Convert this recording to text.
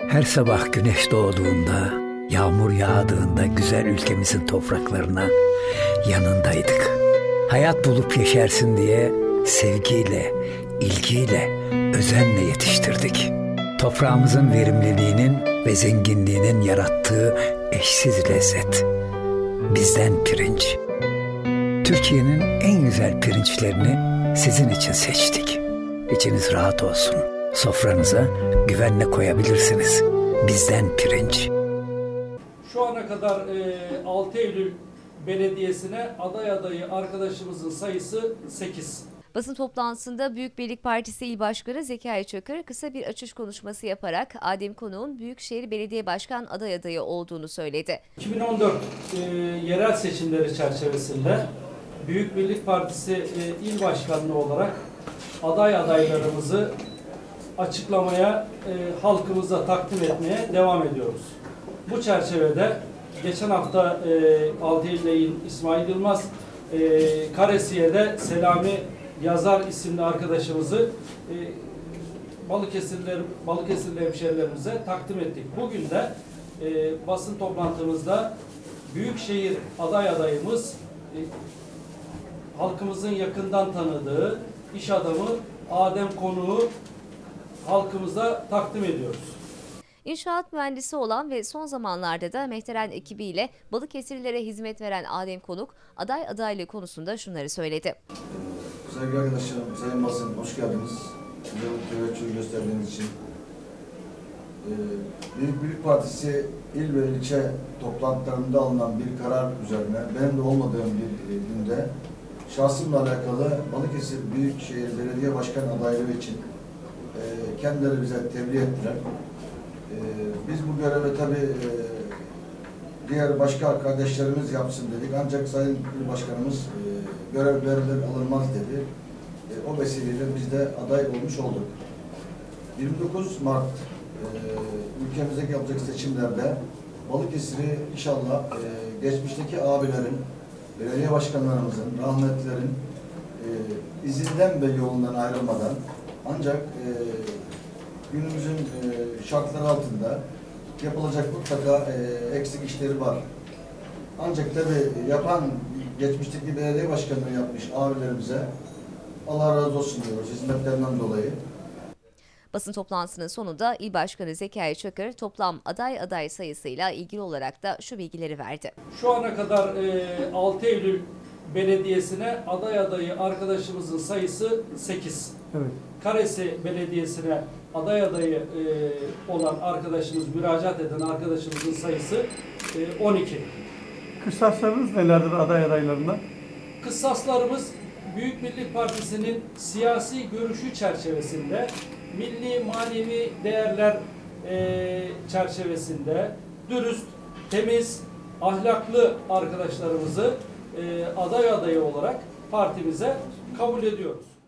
Her sabah güneş doğduğunda, yağmur yağdığında güzel ülkemizin topraklarına yanındaydık. Hayat bulup yeşersin diye sevgiyle, ilgiyle, özenle yetiştirdik. Toprağımızın verimliliğinin ve zenginliğinin yarattığı eşsiz lezzet. Bizden pirinç. Türkiye'nin en güzel pirinçlerini sizin için seçtik. İçiniz rahat olsun. Sofranıza güvenle koyabilirsiniz. Bizden pirinç. Şu ana kadar 6 Eylül Belediyesi'ne aday adayı arkadaşımızın sayısı 8. Basın toplantısında Büyük Birlik Partisi İl Başkanı Zekai Çakır kısa bir açış konuşması yaparak Adem Konuk'un Büyükşehir Belediye Başkan adayı olduğunu söyledi. 2014 yerel seçimleri çerçevesinde Büyük Birlik Partisi İl Başkanlığı olarak adaylarımızı açıklamaya, halkımıza takdim etmeye devam ediyoruz. Bu çerçevede geçen hafta Altıyıl İsmail Yılmaz, Karesiye'de Selami Yazar isimli arkadaşımızı Balıkesirli hemşehrilerimize takdim ettik. Bugün de basın toplantımızda Büyükşehir adayımız halkımızın yakından tanıdığı iş adamı Adem Konuk'u halkımıza takdim ediyoruz. İnşaat mühendisi olan ve son zamanlarda da Mehteren ekibiyle Balıkesirlilere hizmet veren Adem Konuk, adaylığı konusunda şunları söyledi. Sevgili arkadaşlarım, sayın basın, hoş geldiniz. Güzel teveccüh gösterdiğiniz için. Büyük Birlik Partisi il ve ilçe toplantılarında alınan bir karar üzerine, benim de olmadığım bir günde şahsımla alakalı Balıkesir Büyükşehir Belediye Başkan adaylığı için kendileri bize tebliğ ettiler. Biz bu görevi tabii diğer başka kardeşlerimiz yapsın dedik. Ancak Sayın İl Başkanımız görev verilir alınmaz dedi. O vesileyle biz de aday olmuş olduk. 29 Mart ülkemizdeki yapacak seçimlerde Balıkesir'i inşallah geçmişteki abilerin, belediye başkanlarımızın, rahmetlilerin izinden ve yolundan ayrılmadan ancak günümüzün şartları altında yapılacak mutlaka eksik işleri var. Ancak tabii yapan geçmişteki belediye başkanlığı yapmış abilerimize Allah razı olsun diyoruz hizmetlerinden dolayı. Basın toplantısının sonunda İl Başkanı Zekai Çakır toplam aday sayısıyla ilgili olarak da şu bilgileri verdi. Şu ana kadar 6 Eylül Belediyesi'ne adayı arkadaşımızın sayısı 8. Evet. Karesi Belediyesi'ne adayı olan arkadaşımız, müracaat eden arkadaşımızın sayısı 12. Kıstaslarınız nelerdir aday adaylarında? Kıssaslarımız Büyük Birlik Partisi'nin siyasi görüşü çerçevesinde, milli manevi değerler çerçevesinde dürüst, temiz, ahlaklı arkadaşlarımızı adayı olarak partimize kabul ediyoruz.